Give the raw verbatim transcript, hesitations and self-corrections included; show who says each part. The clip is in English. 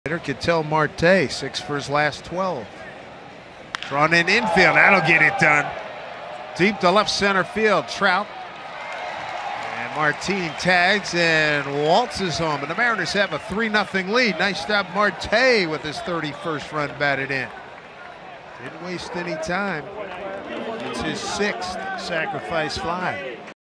Speaker 1: Ketel Marte, six for his last twelve. Drawn in infield, that'll get it done. Deep to left center field, Trout. And Martin tags and waltzes home. And the Mariners have a three nothing lead. Nice job, Marte, with his thirty-first run batted in. Didn't waste any time. It's his sixth sacrifice fly.